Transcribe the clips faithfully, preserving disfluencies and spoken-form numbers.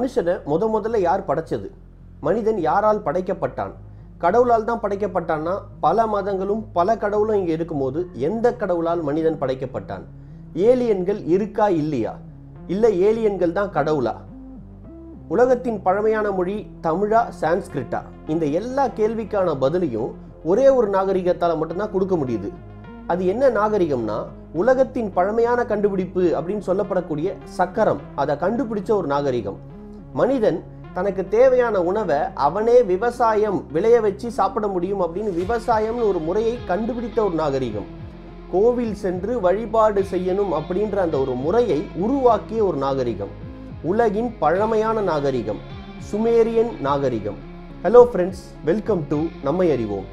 மனுஷனை முத முதல்ல யார் படைச்சது? மனிதன் யாரால் படைக்கப்பட்டான்? கடவுளால் தான் படைக்கப்பட்டான்னா பல மதங்களும் பல கடவுளும் இங்கே இருக்கும்போது எந்த கடவுளால் மனிதன் படைக்கப்பட்டான்? ஏலியன்கள் இருக்கா இல்லையா? இல்லை ஏலியன்கள் தான் கடவுளா? உலகத்தின் பழமையான மொழி தமிழா சான்ஸ்கிரிட்டா? இந்த எல்லா கேள்விக்கான பதிலையும் ஒரே ஒரு நாகரிகத்தால் மட்டும்தான் கொடுக்க முடியுது. அது என்ன நாகரிகம்னா, உலகத்தின் பழமையான கண்டுபிடிப்பு அப்படின்னு சொல்லப்படக்கூடிய சக்கரம், அதை கண்டுபிடிச்ச ஒரு நாகரிகம். மனிதன் தனக்கு தேவையான உணவை அவனே விவசாயம் விளைய வச்சு சாப்பிட முடியும் அப்படின்னு விவசாயம்னு ஒரு முறையை கண்டுபிடித்த ஒரு நாகரிகம். கோவில் சென்று வழிபாடு செய்யணும் அப்படின்ற அந்த ஒரு முறையை உருவாக்கிய ஒரு நாகரிகம். உலகின் பழமையான நாகரிகம் சுமேரியன் நாகரிகம். ஹலோ ஃப்ரெண்ட்ஸ், வெல்கம் டு நம்மை அறிவோம்.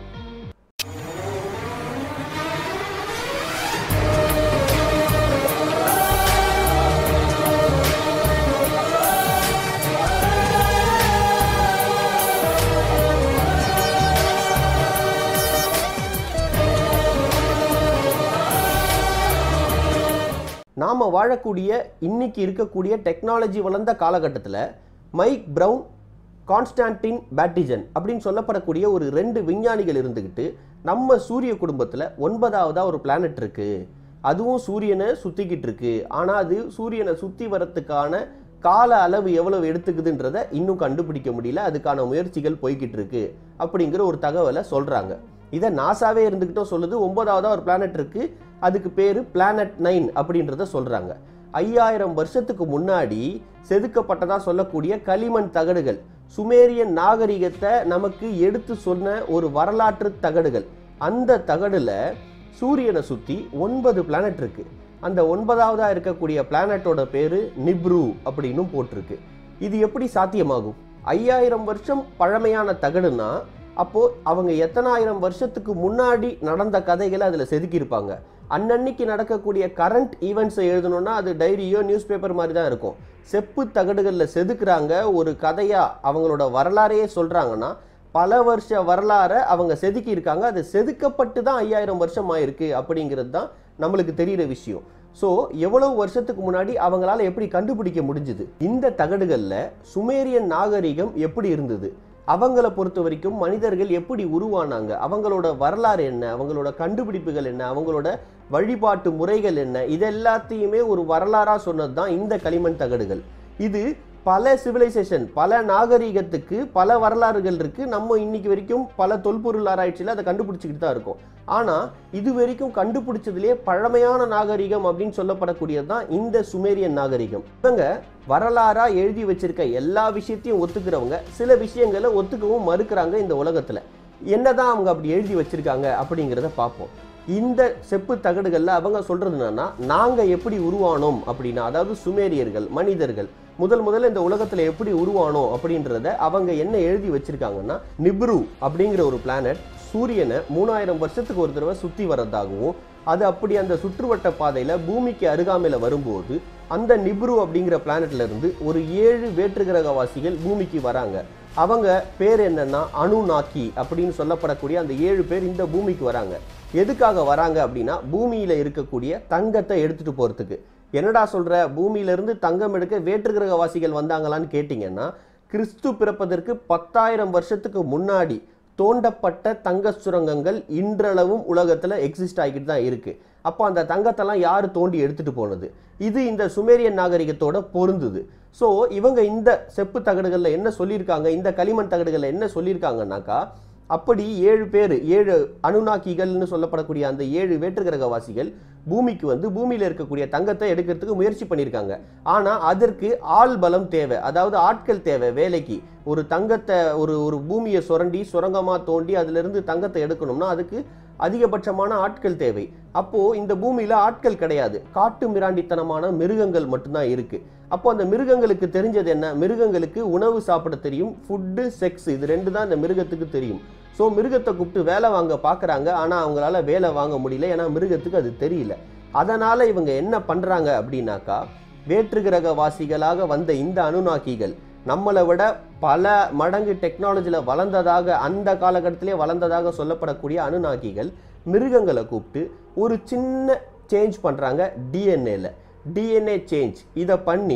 நாம் வாழக்கூடிய இன்னைக்கு இருக்கக்கூடிய டெக்னாலஜி வளர்ந்த காலகட்டத்தில் மைக் ப்ரவுன், கான்ஸ்டான்டின் பேட்டிஜன் அப்படின்னு சொல்லப்படக்கூடிய ஒரு ரெண்டு விஞ்ஞானிகள் இருந்துக்கிட்டு நம்ம சூரிய குடும்பத்தில் ஒன்பதாவதாக ஒரு பிளானட் இருக்குது, அதுவும் சூரியனை சுற்றிக்கிட்டு இருக்கு, ஆனால் அது சூரியனை சுற்றி வரத்துக்கான கால அளவு எவ்வளவு எடுத்துக்குதுன்றதை இன்னும் கண்டுபிடிக்க முடியல, அதுக்கான முயற்சிகள் போய்கிட்டு இருக்கு அப்படிங்கிற ஒரு தகவலை சொல்கிறாங்க. இதை நாசாவே இருந்துக்கிட்டோம் சொல்லுது. ஒன்பதாவதாக ஒரு பிளானட் இருக்குது, அதுக்கு பேர் பிளானட் நைன் அப்படின்றத சொல்கிறாங்க. ஐயாயிரம் வருஷத்துக்கு முன்னாடி செதுக்கப்பட்டதாக சொல்லக்கூடிய களிமண் தகடுகள், சுமேரியன் நாகரிகத்தை நமக்கு எடுத்து சொன்ன ஒரு வரலாற்று தகடுகள். அந்த தகடில் சூரியனை சுற்றி ஒன்பது பிளானட் இருக்குது. அந்த ஒன்பதாவதாக இருக்கக்கூடிய பிளானட்டோட பேர் நிப்ரு அப்படின்னு போட்டிருக்கு. இது எப்படி சாத்தியமாகும்? ஐயாயிரம் வருஷம் பழமையான தகடுனா அப்போது அவங்க எத்தனாயிரம் வருஷத்துக்கு முன்னாடி நடந்த கதைகளை அதில் செதுக்கியிருப்பாங்க. அன்னன்னைக்கு நடக்கக்கூடிய கரண்ட் ஈவெண்ட்ஸை எழுதணும்னா அது டைரியோ நியூஸ் பேப்பர் மாதிரி தான் இருக்கும். செப்பு தகடுகளில் செதுக்குறாங்க, ஒரு கதையாக அவங்களோட வரலாறையே சொல்கிறாங்கன்னா பல வருஷ வரலாறை அவங்க செதுக்கி இருக்காங்க. அது செதுக்கப்பட்டு தான் ஐயாயிரம் வருஷம் ஆயிருக்கு அப்படிங்கிறது தான் நம்மளுக்கு தெரிகிற விஷயம். ஸோ எவ்வளவு வருஷத்துக்கு முன்னாடி அவங்களால எப்படி கண்டுபிடிக்க முடிஞ்சுது? இந்த தகடுகளில் சுமேரியன் நாகரிகம் எப்படி இருந்தது, அவங்கள பொறுத்த வரைக்கும் மனிதர்கள் எப்படி உருவானாங்க, அவங்களோட வரலாறு என்ன, அவங்களோட கண்டுபிடிப்புகள் என்ன, அவங்களோட வழிபாட்டு முறைகள் என்ன, இது எல்லாத்தையுமே ஒரு வரலாறாக சொன்னது தான் இந்த களிமண் தகடுகள். இது பல சிவிலைசேஷன், பல நாகரிகத்துக்கு பல வரலாறுகள் இருக்குது. நம்ம இன்னைக்கு வரைக்கும் பல தொல்பொருள் ஆராய்ச்சியில் அதை கண்டுபிடிச்சிக்கிட்டு தான் இருக்கோம். ஆனால் இது வரைக்கும் கண்டுபிடிச்சதுலேயே பழமையான நாகரிகம் அப்படின்னு சொல்லப்படக்கூடியது தான் இந்த சுமேரியன் நாகரிகம். இவங்க வரலாறாக எழுதி வச்சிருக்க எல்லா விஷயத்தையும் ஒத்துக்கிறவங்க சில விஷயங்களை ஒத்துக்கவும் மறுக்கிறாங்க. இந்த உலகத்தில் என்னதான் அவங்க அப்படி எழுதி வச்சிருக்காங்க அப்படிங்கிறத பார்ப்போம். இந்த செப்பு தகடுகளில் அவங்க சொல்கிறது என்னன்னா, நாங்கள் எப்படி உருவானோம் அப்படின்னா, அதாவது சுமேரியர்கள் மனிதர்கள் முதல் முதல்ல இந்த உலகத்தில் எப்படி உருவானோம் அப்படின்றத அவங்க என்ன எழுதி வச்சிருக்காங்கன்னா, நிப்ரு அப்படிங்கிற ஒரு பிளானட் சூரியனை மூணாயிரம் வருஷத்துக்கு ஒரு தடவை சுற்றி வர்றதாகவும், அது அப்படி அந்த சுற்றுவட்ட பாதையில் பூமிக்கு அருகாமையில் வரும்போது அந்த நிப்ரு அப்படிங்கிற பிளானட்ல இருந்து ஒரு ஏழு வேற்று கிரகவாசிகள் பூமிக்கு வராங்க. அவங்க பேர் என்னன்னா அனுநாக்கி அப்படின்னு சொல்லப்படக்கூடிய அந்த ஏழு பேர் இந்த பூமிக்கு வராங்க. எதுக்காக வராங்க அப்படின்னா, பூமியில் இருக்கக்கூடிய தங்கத்தை எடுத்துகிட்டு போகிறதுக்கு. என்னடா சொல்கிற, பூமியிலிருந்து தங்கம் எடுக்க வேற்று கிரகவாசிகள் வந்தாங்களான்னு கேட்டிங்கன்னா, கிறிஸ்து பிறப்பதற்கு பத்தாயிரம் வருஷத்துக்கு முன்னாடி தோண்டப்பட்ட தங்க சுரங்கங்கள் இன்றளவும் உலகத்தில் எக்ஸிஸ்ட் ஆகிட்டு தான் இருக்குது. அப்போ அந்த தங்கத்தெல்லாம் யார் தோண்டி எடுத்துகிட்டு போனது? இது இந்த சுமேரியன் நாகரிகத்தோட பொருந்துது. ஸோ இவங்க இந்த செப்பு தகடுகளில் என்ன சொல்லியிருக்காங்க, இந்த களிமண் தகடுகளில் என்ன சொல்லியிருக்காங்கன்னாக்கா, அப்படி ஏழு பேர், ஏழு அனுநாக்கிகள்னு சொல்லப்படக்கூடிய அந்த ஏழு வேற்று கிரகவாசிகள் பூமிக்கு வந்து பூமியில் இருக்கக்கூடிய தங்கத்தை எடுக்கிறதுக்கு முயற்சி பண்ணியிருக்காங்க. ஆனால் அதற்கு ஆள் பலம் தேவை, அதாவது ஆட்கள் தேவை வேலைக்கு. ஒரு தங்கத்தை ஒரு ஒரு பூமியை சுரண்டி சுரங்கமாக தோண்டி அதிலிருந்து தங்கத்தை எடுக்கணும்னா அதுக்கு அதிகபட்சமான ஆட்கள் தேவை. அப்போது இந்த பூமியில் ஆட்கள் கிடையாது, காட்டு மிராண்டித்தனமான மிருகங்கள் மட்டும்தான் இருக்குது. அப்போ அந்த மிருகங்களுக்கு தெரிஞ்சது என்ன? மிருகங்களுக்கு உணவு சாப்பிட தெரியும், ஃபுட்டு, செக்ஸ், இது ரெண்டு தான் இந்த மிருகத்துக்கு தெரியும். ஸோ மிருகத்தை கூப்பிட்டு வேலை வாங்க பார்க்குறாங்க, ஆனால் அவங்களால வேலை வாங்க முடியல, ஏன்னா மிருகத்துக்கு அது தெரியல. அதனால் இவங்க என்ன பண்ணுறாங்க அப்படின்னாக்கா, வேற்று கிரகவாசிகளாக வந்த இந்த அனுநாக்கிகள் நம்மளை விட பல மடங்கு டெக்னாலஜியில் வளர்ந்ததாக, அந்த காலகட்டத்திலே வளர்ந்ததாக சொல்லப்படக்கூடிய அனுநாக்கிகள் மிருகங்களை கூப்பிட்டு ஒரு சின்ன சேஞ்ச் பண்ணுறாங்க டிஎன்ஏல. டிஎன்ஏ சேஞ்ச் இதை பண்ணி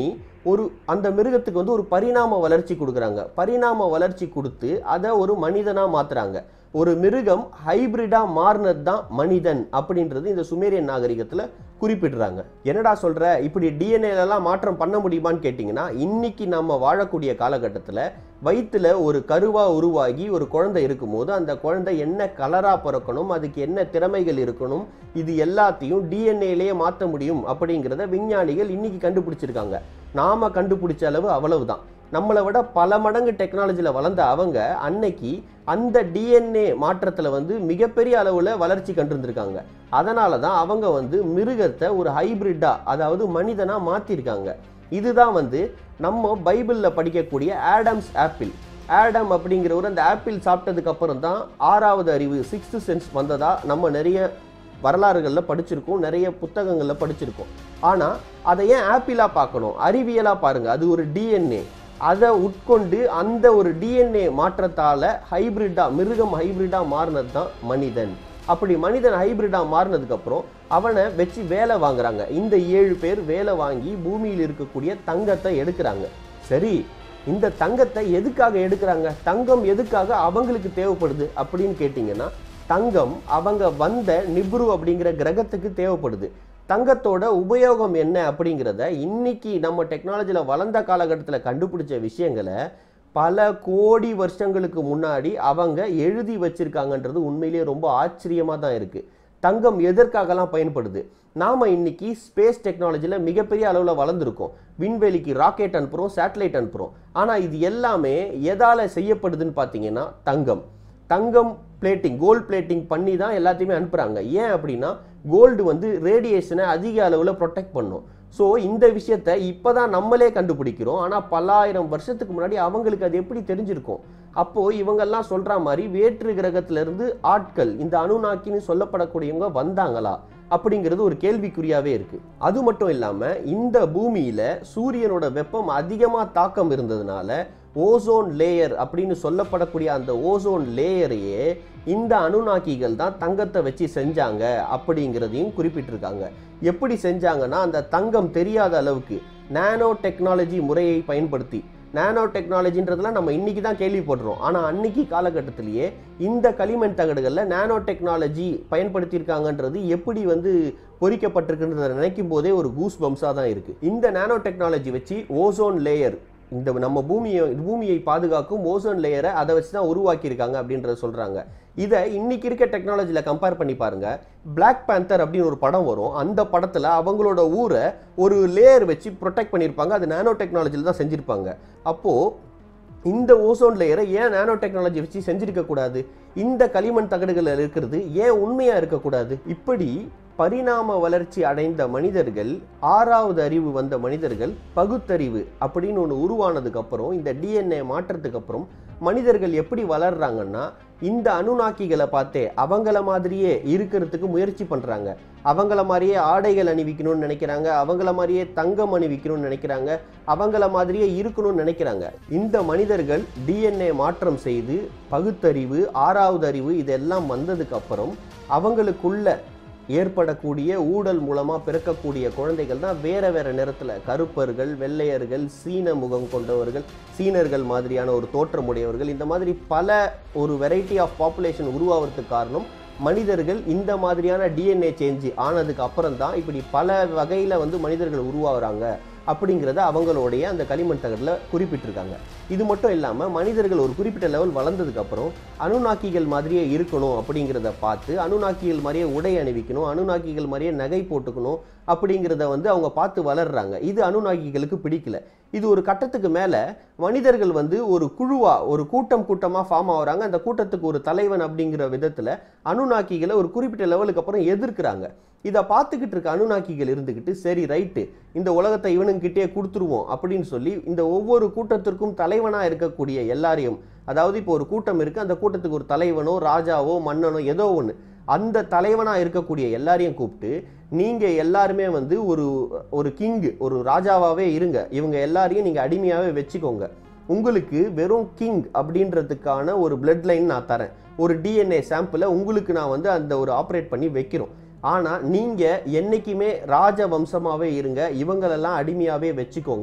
ஒரு அந்த மிருகத்துக்கு வந்து ஒரு பரிணாம வளர்ச்சி கொடுக்குறாங்க. பரிணாம வளர்ச்சி கொடுத்து அதை ஒரு மனிதனாக மாற்றுறாங்க. ஒரு மிருகம் ஹைபிரிடாக மாறினது தான் மனிதன் அப்படின்றது இந்த சுமேரியன் நாகரிகத்தில் குறிப்பிடுறாங்க. என்னடா சொல்கிற, இப்படி டிஎன்ஏலாம் மாற்றம் பண்ண முடியுமான்னு கேட்டிங்கன்னா, இன்னைக்கு நம்ம வாழக்கூடிய காலகட்டத்தில் வயிற்றில் ஒரு கருவாக உருவாகி ஒரு குழந்தை இருக்கும்போது அந்த குழந்தை என்ன கலராக பிறக்கணும், அதுக்கு என்ன திறமைகள் இருக்கணும், இது எல்லாத்தையும் டிஎன்ஏலேயே மாற்ற முடியும் அப்படிங்கிறத விஞ்ஞானிகள் இன்னைக்கு கண்டுபிடிச்சிருக்காங்க. நாம் கண்டுபிடிச்ச அளவு அவ்வளவுதான். நம்மளை விட பல மடங்கு டெக்னாலஜியில் வளர்ந்த அவங்க அன்னைக்கு அந்த டிஎன்ஏ மாற்றத்தில் வந்து மிகப்பெரிய அளவில் வளர்ச்சி கண்டிருந்திருக்காங்க. அதனால தான் அவங்க வந்து மிருகத்தை ஒரு ஹைபிரிட்டாக, அதாவது மனிதனாக மாற்றிருக்காங்க. இதுதான் வந்து நம்ம பைபிளில் படிக்கக்கூடிய ஆடம்ஸ் ஆப்பிள். ஆடம் அப்படிங்கிறவர் அந்த ஆப்பிள் சாப்பிட்டதுக்கு அப்புறம் தான் ஆறாவது அறிவு, சிக்ஸ்த் சென்ஸ் வந்ததா நம்ம நிறைய வரலாறுகளில் படிச்சிருக்கோம், நிறைய புத்தகங்களில் படிச்சிருக்கோம். ஆனால் அதை ஏன் ஆப்பிளாக பார்க்கணும், அறிவியலாக பாருங்கள். அது ஒரு டிஎன்ஏ, அதை உட்கொண்டு அந்த ஒரு டிஎன்ஏ மாற்றத்தால் ஹைபிரிட்டாக, மிருகம் ஹைபிரிட்டாக மாறினது தான் மனிதன். அப்படி மனிதன் ஹைபிரிட்டாக மாறினதுக்கப்புறம் அவனை வச்சு வேலை வாங்குறாங்க. இந்த ஏழு பேர் வேலை வாங்கி பூமியில் இருக்கக்கூடிய தங்கத்தை எடுக்கிறாங்க. சரி, இந்த தங்கத்தை எதுக்காக எடுக்கிறாங்க, தங்கம் எதுக்காக அவங்களுக்கு தேவைப்படுது அப்படின்னு கேட்டிங்கன்னா, தங்கம் அவங்க வந்த நிப்ரு அப்படிங்கிற கிரகத்துக்கு தேவைப்படுது. தங்கத்தோட உபயோகம் என்ன அப்படிங்கிறத இன்னைக்கு நம்ம டெக்னாலஜியில் வளர்ந்த காலகட்டத்தில் கண்டுபிடிச்ச விஷயங்களை பல கோடி வருஷங்களுக்கு முன்னாடி அவங்க எழுதி வச்சிருக்காங்கன்றது உண்மையிலேயே ரொம்ப ஆச்சரியமாக தான் இருக்குது. தங்கம் எதற்காகலாம் பயன்படுது? நாம் இன்னைக்கு ஸ்பேஸ் டெக்னாலஜியில் மிகப்பெரிய அளவில் வளர்ந்துருக்கோம். விண்வெளிக்கு ராக்கெட் அனுப்புகிறோம், சேட்டலைட் அனுப்புகிறோம். ஆனால் இது எல்லாமே எதால் செய்யப்படுதுன்னு பார்த்தீங்கன்னா தங்கம். தங்கம் பிளேட்டிங், கோல்டு பிளேட்டிங் பண்ணி தான் எல்லாத்தையுமே அனுப்புகிறாங்க. ஏன் அப்படின்னா கோல்டு வந்து ரேடியேஷனை அதிக அளவில் ப்ரொடெக்ட் பண்ணும். ஸோ இந்த விஷயத்தை இப்போ தான் நம்மளே கண்டுபிடிக்கிறோம். ஆனால் பல்லாயிரம் வருஷத்துக்கு முன்னாடி அவங்களுக்கு அது எப்படி தெரிஞ்சிருக்கும்? அப்போது இவங்கெல்லாம் சொல்கிற மாதிரி வேற்று கிரகத்திலிருந்து ஆட்கள், இந்த அனுநாக்கின்னு சொல்லப்படக்கூடியவங்க வந்தாங்களா அப்படிங்கிறது ஒரு கேள்விக்குறியாகவே இருக்குது. அது மட்டும் இல்லாமல் இந்த பூமியில் சூரியனோட வெப்பம் அதிகமாக தாக்கம் இருந்ததுனால ஓசோன் லேயர் அப்படின்னு சொல்லப்படக்கூடிய அந்த ஓசோன் லேயரையே இந்த அனுநாக்கிகள் தான் தங்கத்தை வச்சு செஞ்சாங்க அப்படிங்கிறதையும் குறிப்பிட்டிருக்காங்க. எப்படி செஞ்சாங்கன்னா, அந்த தங்கம் தெரியாத அளவுக்கு நானோ டெக்னாலஜி முறையை பயன்படுத்தி, நானோ டெக்னாலஜின்றதுலாம் நம்ம இன்னைக்கு தான் கேள்விப்படுறோம். ஆனால் அன்னைக்கு காலகட்டத்திலேயே இந்த களிமண் தகடுகளில் நானோ டெக்னாலஜி பயன்படுத்தியிருக்காங்கன்றது எப்படி வந்து பொறிக்கப்பட்டிருக்குன்றதை நினைக்கும் போதே ஒரு கூஸ் பம்ஸாக தான் இருக்குது. இந்த நானோ டெக்னாலஜி வச்சு ஓசோன் லேயர், இந்த நம்ம பூமியை பூமியை பாதுகாக்கும் ஓசோன் லேயரை அதை வச்சு தான் உருவாக்கியிருக்காங்க அப்படின்றத சொல்கிறாங்க. இதை இன்னைக்கு இருக்க டெக்னாலஜியில் கம்பேர் பண்ணி பாருங்க. பிளாக் பேந்தர் அப்படின்னு ஒரு படம் வரும். அந்த படத்தில் அவங்களோட ஊரை ஒரு லேயர் வச்சு ப்ரொடெக்ட் பண்ணியிருப்பாங்க. அது நானோ டெக்னாலஜியில் தான் செஞ்சுருப்பாங்க. அப்போது இந்த ஓசோன் லேயரை ஏன் நானோ டெக்னாலஜி வச்சு செஞ்சிருக்கக்கூடாது? இந்த களிமண் தகடுகளில் இருக்கிறது ஏன் உண்மையாக இருக்கக்கூடாது? இப்படி பரிணாம வளர்ச்சி அடைந்த மனிதர்கள், ஆறாவது அறிவு வந்த மனிதர்கள், பகுத்தறிவு அப்படின்னு ஒன்று உருவானதுக்கு அப்புறம், இந்த டிஎன்ஏ மாற்றத்துக்கு அப்புறம் மனிதர்கள் எப்படி வளர்றாங்கன்னா, இந்த அனுநாக்கிகளை பார்த்தே அவங்கள மாதிரியே இருக்கிறதுக்கு முயற்சி பண்ணுறாங்க. அவங்கள மாதிரியே ஆடைகள் அணிவிக்கணும்னு நினைக்கிறாங்க, அவங்கள மாதிரியே தங்கம் அணிவிக்கணும்னு நினைக்கிறாங்க, அவங்கள மாதிரியே இருக்கணும்னு நினைக்கிறாங்க. இந்த மனிதர்கள் டிஎன்ஏ மாற்றம் செய்து பகுத்தறிவு, ஆறாவது அறிவு இதெல்லாம் வந்ததுக்கு அப்புறம் அவங்களுக்குள்ள ஏற்படக்கூடிய ஊழல் மூலமாக பிறக்கக்கூடிய குழந்தைகள் தான் வேறு வேறு நிறத்தில், கருப்பர்கள், வெள்ளையர்கள், சீன முகம் கொண்டவர்கள், சீனர்கள் மாதிரியான ஒரு தோற்றமுடையவர்கள், இந்த மாதிரி பல ஒரு வெரைட்டி ஆஃப் பாப்புலேஷன் உருவாகிறதுக்கு காரணம் மனிதர்கள் இந்த மாதிரியான டிஎன்ஏ சேஞ்சு ஆனதுக்கு அப்புறம் தான் இப்படி பல வகையில் வந்து மனிதர்கள் உருவாகிறாங்க அப்படிங்கிறத அவங்களுடைய அந்த களிமண் தகடில் குறிப்பிட்டிருக்காங்க. இது மட்டும் இல்லாமல் மனிதர்கள் ஒரு குறிப்பிட்ட லெவல் வளர்ந்ததுக்கப்புறம் அனுநாக்கிகள் மாதிரியே இருக்கணும் அப்படிங்கிறத பார்த்து அனுநாக்கிகள் மாதிரியே உடை அணிவிக்கணும், அனுநாக்கிகள் மாதிரியே நகை போட்டுக்கணும் அப்படிங்கிறத வந்து அவங்க பார்த்து வளர்றாங்க. இது அனுநாக்கிகளுக்கு பிடிக்கல. இது ஒரு கட்டத்துக்கு மேலே மனிதர்கள் வந்து ஒரு குழுவாக, ஒரு கூட்டம் கூட்டமாக ஃபார்ம் ஆகுறாங்க. அந்த கூட்டத்துக்கு ஒரு தலைவன் அப்படிங்கிற விதத்தில் அனுநாக்கிகளை ஒரு குறிப்பிட்ட லெவலுக்கு அப்புறம் எதிர்க்கிறாங்க. இதை பார்த்துக்கிட்டு இருக்க அனுநாக்கிகள் இருந்துக்கிட்டு, சரி ரைட்டு, இந்த உலகத்தை இவனுங்கிட்டே கொடுத்துருவோம் அப்படின்னு சொல்லி இந்த ஒவ்வொரு கூட்டத்திற்கும் தலைவனாக இருக்கக்கூடிய எல்லாரையும், அதாவது இப்போ ஒரு கூட்டம் இருக்குது, அந்த கூட்டத்துக்கு ஒரு தலைவனோ ராஜாவோ மன்னனோ ஏதோ ஒன்று, அந்த தலைவனாக இருக்கக்கூடிய எல்லாரையும் கூப்பிட்டு, நீங்கள் எல்லாருமே வந்து ஒரு ஒரு கிங்கு, ஒரு ராஜாவாகவே இருங்க, இவங்க எல்லாரையும் நீங்கள் அடிமையாகவே வச்சுக்கோங்க, உங்களுக்கு வெறும் கிங் அப்படின்றதுக்கான ஒரு பிளட் லைன் நான் தரேன், ஒரு டிஎன்ஏ சாம்பிளை உங்களுக்கு நான் வந்து அந்த ஒரு ஆப்ரேட் பண்ணி வைக்கிறோம், ஆனால் நீங்கள் என்றைக்குமே ராஜ வம்சமாகவே இருங்க, இவங்களெல்லாம் அடிமையாகவே வச்சுக்கோங்க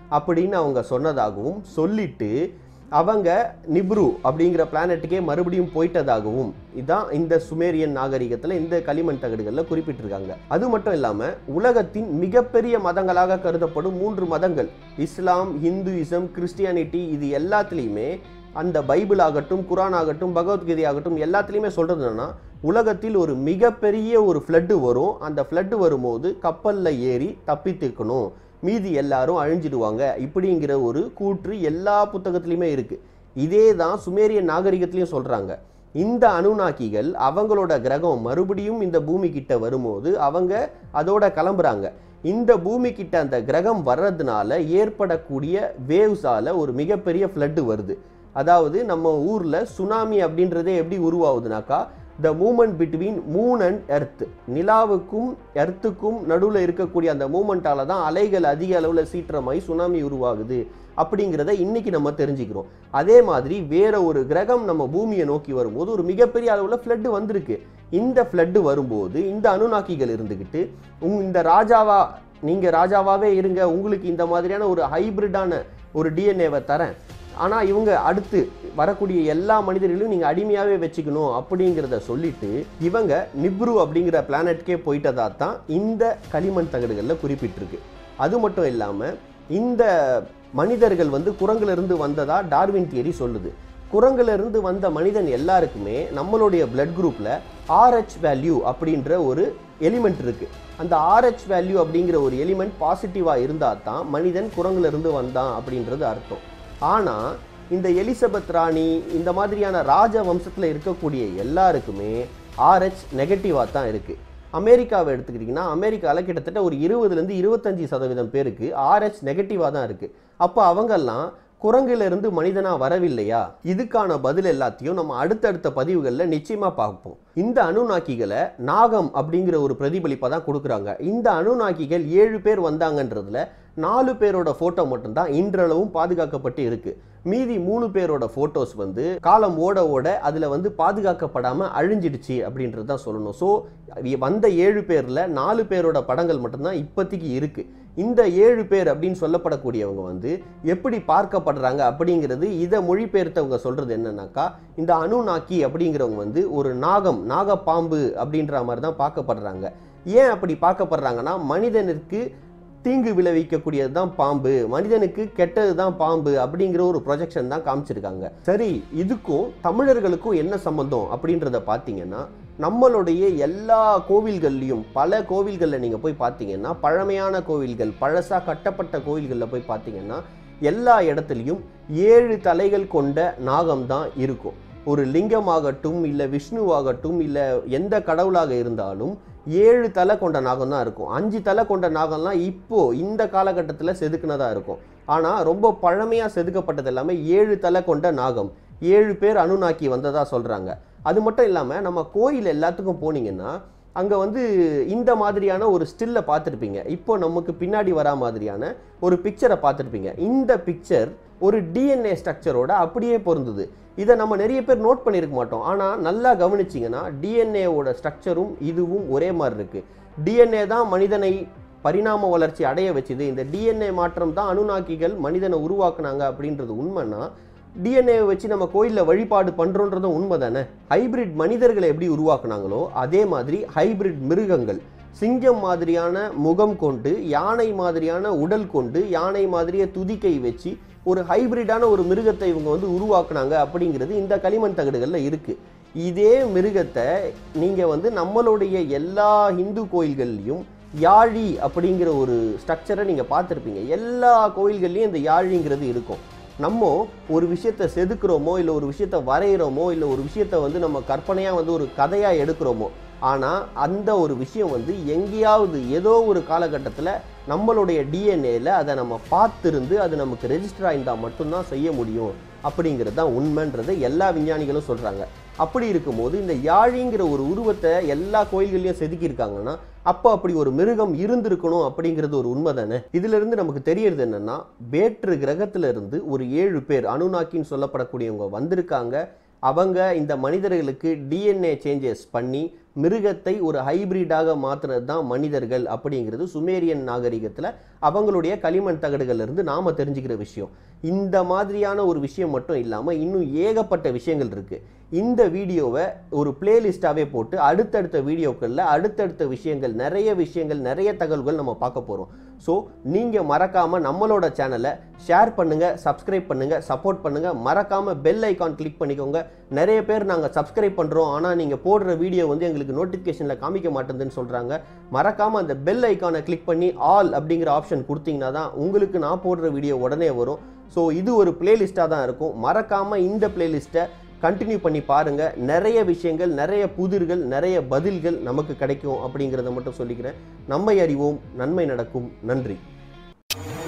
அப்படின்னு அவங்க சொன்னதாகவும் சொல்லிட்டு அவங்க நிப்ரு அப்படிங்கிற பிளானட்டுக்கே மறுபடியும் போயிட்டதாகவும் இதான் இந்த சுமேரியன் நாகரிகத்தில் இந்த களிமண் தகடுகளில் குறிப்பிட்டிருக்காங்க. அது மட்டும் இல்லாமல் உலகத்தின் மிகப்பெரிய மதங்களாக கருதப்படும் மூன்று மதங்கள் இஸ்லாம், ஹிந்துயிசம், கிறிஸ்டியானிட்டி, இது எல்லாத்துலேயுமே அந்த பைபிள் ஆகட்டும், குரான் ஆகட்டும், பகவத்கீதை ஆகட்டும், எல்லாத்துலேயுமே சொல்கிறது என்னன்னா உலகத்தில் ஒரு மிகப்பெரிய ஒரு ஃப்ளட்டு வரும். அந்த ஃப்ளட்டு வரும்போது கப்பலில் ஏறி தப்பித்திருக்கணும், மீதி எல்லாரும் அழிஞ்சிடுவாங்க இப்படிங்கிற ஒரு கூற்று எல்லா புத்தகத்திலையுமே இருக்குது. இதே தான் சுமேரியன் நாகரிகத்திலையும் சொல்கிறாங்க. இந்த அனுநாக்கிகள் அவங்களோட கிரகம் மறுபடியும் இந்த பூமி கிட்ட வரும்போது அவங்க அதோட கிளம்புறாங்க. இந்த பூமி கிட்ட அந்த கிரகம் வர்றதுனால ஏற்படக்கூடிய வேவ்ஸால் ஒரு மிகப்பெரிய ஃப்ளட்டு வருது. அதாவது நம்ம ஊரில் சுனாமி அப்படின்றதே எப்படி உருவாகுதுனாக்கா the movement between moon and earth, நிலாவுக்கும் எர்த்துக்கும் நடுவில் இருக்கக்கூடிய அந்த மூமெண்ட்டால் தான் அலைகள் அதிக அளவில் சீற்றமாய் சுனாமி உருவாகுது அப்படிங்கிறத இன்னைக்கு நம்ம தெரிஞ்சுக்கிறோம். அதே மாதிரி வேற ஒரு கிரகம் நம்ம பூமியை நோக்கி வரும்போது ஒரு மிகப்பெரிய அளவில் ஃப்ளட்டு வந்திருக்கு. இந்த ஃப்ளட்டு வரும்போது இந்த அனுநாக்கிகள் இருந்துக்கிட்டு உங் இந்த ராஜாவா நீங்கள் ராஜாவாகவே இருங்க, உங்களுக்கு இந்த மாதிரியான ஒரு ஹைபிரிட்டான ஒரு டிஎன்ஏவை தரேன், ஆனால் இவங்க அடுத்து வரக்கூடிய எல்லா மனிதர்களையும் நீங்கள் அடிமையாகவே வச்சுக்கணும் அப்படிங்கிறத சொல்லிட்டு இவங்க நிப்ரு அப்படிங்கிற பிளானட்கே போயிட்டதா தான் இந்த களிமண் தகடுகளில் குறிப்பிட்டிருக்கு. அது மட்டும் இல்லாமல் இந்த மனிதர்கள் வந்து குரங்கிலிருந்து வந்ததா டார்வின் தியரி சொல்லுது. குரங்கிலிருந்து வந்த மனிதன் எல்லாருக்குமே நம்மளுடைய பிளட் குரூப்பில் ஆர்ஹெச் வேல்யூ அப்படின்ற ஒரு எலிமெண்ட் இருக்குது. அந்த ஆர்ஹெச் வேல்யூ அப்படிங்கிற ஒரு எலிமெண்ட் பாசிட்டிவாக இருந்தால் தான் மனிதன் குரங்கிலிருந்து வந்தான் அப்படின்றது அர்த்தம். ஆனால் இந்த எலிசபெத் ராணி இந்த மாதிரியான ராஜ வம்சத்தில் இருக்கக்கூடிய எல்லாருக்குமே ஆர்ஹெச் நெகட்டிவாக தான் இருக்குது. அமெரிக்காவை எடுத்துக்கிட்டிங்கன்னா அமெரிக்காவில் கிட்டத்தட்ட ஒரு இருபதுலேருந்து இருபத்தஞ்சி சதவீதம் பேருக்கு ஆர்ஹெச் நெகட்டிவாக தான் இருக்குது. அப்போ அவங்கெல்லாம் குரங்கிலிருந்து மனிதனாக வரவில்லையா? இதுக்கான பதில் எல்லாத்தையும் நம்ம அடுத்தடுத்த பதிவுகளில் நிச்சயமாக பார்ப்போம். இந்த அனுநாக்கிகளை நாகம் அப்படிங்கிற ஒரு பிரதிபலிப்பை தான் கொடுக்குறாங்க. இந்த அனுநாக்கிகள் ஏழு பேர் வந்தாங்கன்றதுல நாலு பேரோட ஃபோட்டோ மட்டும்தான் இன்றளவும் பாதுகாக்கப்பட்டு இருக்குது. மீதி மூணு பேரோட ஃபோட்டோஸ் வந்து காலம் ஓட ஓட அதில் வந்து பாதுகாக்கப்படாமல் அழிஞ்சிடுச்சு அப்படின்றது தான் சொல்லணும். ஸோ வந்த ஏழு பேரில் நாலு பேரோட படங்கள் மட்டும்தான் இப்போதைக்கு இருக்குது. இந்த ஏழு பேர் அப்படின்னு சொல்லப்படக்கூடியவங்க வந்து எப்படி பார்க்கப்படுறாங்க அப்படிங்கிறது இதை மொழிபெயர்த்தவங்க சொல்கிறது என்னன்னாக்கா இந்த அனுநாக்கி அப்படிங்கிறவங்க வந்து ஒரு நாகம், நாகப்பாம்பு அப்படின்ற மாதிரி தான் பார்க்கப்படுறாங்க. ஏன் அப்படி பார்க்கப்படுறாங்கன்னா மனிதனுக்கு தீங்கு விளைவிக்கக்கூடியது தான் பாம்பு, மனிதனுக்கு கெட்டது தான் பாம்பு அப்படிங்கிற ஒரு ப்ரொஜெக்ஷன் தான் காமிச்சிருக்காங்க. சரி, இதுக்கும் தமிழர்களுக்கும் என்ன சம்பந்தம் அப்படின்றத பார்த்தீங்கன்னா நம்மளுடைய எல்லா கோவில்கள்லையும் பல கோவில்களில் நீங்கள் போய் பார்த்தீங்கன்னா பழமையான கோவில்கள், பழசாக கட்டப்பட்ட கோவில்களில் போய் பார்த்தீங்கன்னா எல்லா இடத்துலையும் ஏழு தலைகள் கொண்ட நாகம் தான் இருக்கும். ஒரு லிங்கமாகட்டும் இல்லை விஷ்ணுவாகட்டும் இல்லை எந்த கடவுளாக இருந்தாலும் ஏழு தலை கொண்ட நாகம் தான் இருக்கும். அஞ்சு தலை கொண்ட நாகம்லாம் இப்போது இந்த காலகட்டத்தில் செதுக்குனதாக இருக்கும். ஆனால் ரொம்ப பழமையாக செதுக்கப்பட்டது எல்லாமே ஏழு தலை கொண்ட நாகம், ஏழு பேர் அனுநாக்கி வந்ததாக சொல்கிறாங்க. அது மட்டும் இல்லாமல் நம்ம கோயில் எல்லாத்துக்கும் போனீங்கன்னா அங்கே வந்து இந்த மாதிரியான ஒரு ஸ்டில்லை பார்த்துருப்பீங்க. இப்போ நமக்கு பின்னாடி வரா மாதிரியான ஒரு பிக்சரை பார்த்துருப்பீங்க. இந்த பிக்சர் ஒரு டிஎன்ஏ ஸ்ட்ரக்சரோட அப்படியே பொருந்தது. இதை நம்ம நிறைய பேர் நோட் பண்ணியிருக்க மாட்டோம். ஆனால் நல்லா கவனிச்சிங்கன்னா டிஎன்ஏவோட ஸ்ட்ரக்சரும் இதுவும் ஒரே மாதிரி இருக்குது. டிஎன்ஏ தான் மனிதனை பரிணாம வளர்ச்சி அடைய வச்சுது. இந்த டிஎன்ஏ மாற்றம் தான் அனுநாக்கிகள் மனிதனை உருவாக்குனாங்க அப்படின்றது உண்மைன்னா டிஎன்ஏவை வச்சு நம்ம கோயிலில் வழிபாடு பண்ணுறோன்றதும் உண்மை தானே. ஹைபிரிட் மனிதர்களை எப்படி உருவாக்குனாங்களோ அதே மாதிரி ஹைபிரிட் மிருகங்கள், சிங்கம் மாதிரியான முகம் கொண்டு யானை மாதிரியான உடல் கொண்டு யானை மாதிரியே துதிக்கை வச்சு ஒரு ஹைபிரிட்டான ஒரு மிருகத்தை இவங்க வந்து உருவாக்குனாங்க அப்படிங்கிறது இந்த களிமண் தகடுகளில் இருக்குது. இதே மிருகத்தை நீங்கள் வந்து நம்மளுடைய எல்லா இந்து கோயில்கள்லையும் யாழி அப்படிங்கிற ஒரு ஸ்ட்ரக்சரை நீங்கள் பார்த்துருப்பீங்க. எல்லா கோயில்கள்லையும் இந்த யாழிங்கிறது இருக்கும். நம்ம ஒரு விஷயத்தை செதுக்குறோமோ இல்லை ஒரு விஷயத்தை வரைகிறோமோ இல்லை ஒரு விஷயத்தை வந்து நம்ம கற்பனையாக வந்து ஒரு கதையாக எடுக்கிறோமோ, ஆனால் அந்த ஒரு விஷயம் வந்து எங்கேயாவது ஏதோ ஒரு காலகட்டத்தில் நம்மளுடைய டிஎன்ஏல அதை நம்ம பார்த்துருந்து அது நமக்கு ரெஜிஸ்டர் ஆயிருந்தால் மட்டும்தான் செய்ய முடியும் அப்படிங்கிறது தான் உண்மைன்றதை எல்லா விஞ்ஞானிகளும் சொல்கிறாங்க. அப்படி இருக்கும்போது இந்த யாழிங்கிற ஒரு உருவத்தை எல்லா கோயில்கள்லையும் செதுக்கியிருக்காங்கன்னா அப்போ அப்படி ஒரு மிருகம் இருந்திருக்கணும் அப்படிங்கிறது ஒரு உண்மை தானே. இதிலிருந்து நமக்கு தெரியறது என்னன்னா வேற்று கிரகத்திலிருந்து ஒரு ஏழு பேர் அனுநாக்கின்னு சொல்லப்படக்கூடியவங்க வந்திருக்காங்க. அவங்க இந்த மனிதர்களுக்கு டிஎன்ஏ சேஞ்சஸ் பண்ணி மிருகத்தை ஒரு ஹைபிரிடாக மாற்றினது தான் மனிதர்கள் அப்படிங்கிறது சுமேரியன் நாகரிகத்தில் அவங்களுடைய களிமண் தகடுகள்லேருந்து நாம் தெரிஞ்சுக்கிற விஷயம். இந்த மாதிரியான ஒரு விஷயம் மட்டும் இல்லாமல் இன்னும் ஏகப்பட்ட விஷயங்கள் இருக்குது. இந்த வீடியோவை ஒரு பிளேலிஸ்ட்டாகவே போட்டு அடுத்தடுத்த வீடியோக்களில் அடுத்தடுத்த விஷயங்கள் நிறைய விஷயங்கள் நிறைய தகவல்கள் நம்ம பார்க்க போகிறோம். ஸோ நீங்கள் மறக்காமல் நம்மளோட சேனலை ஷேர் பண்ணுங்கள், சப்ஸ்கிரைப் பண்ணுங்கள், சப்போர்ட் பண்ணுங்கள். மறக்காமல் பெல் ஐக்கான் கிளிக் பண்ணிக்கோங்க. நிறைய பேர் நாங்கள் சப்ஸ்கிரைப் பண்ணுறோம், ஆனால் நீங்கள் போடுற வீடியோ வந்து எங்களுக்கு நோட்டிஃபிகேஷனில் காமிக்க மாட்டேங்குதுன்னு சொல்கிறாங்க. மறக்காமல் அந்த பெல் ஐக்கானை கிளிக் பண்ணி ஆல் அப்படிங்கிற ஆப்ஷன் கொடுத்தீங்கன்னா தான் உங்களுக்கு நான் போடுற வீடியோ உடனே வரும். ஸோ இது ஒரு பிளேலிஸ்ட்டாக தான் இருக்கும். மறக்காமல் இந்த பிளேலிஸ்ட்டை கண்டினியூ பண்ணி பாருங்கள். நிறைய விஷயங்கள், நிறைய புதிர்கள், நிறைய பதில்கள் நமக்கு கிடைக்கும் அப்படிங்கிறத மட்டும் சொல்லிக்கிறேன். நம்மை அறிவோம், நன்மை நடக்கும். நன்றி.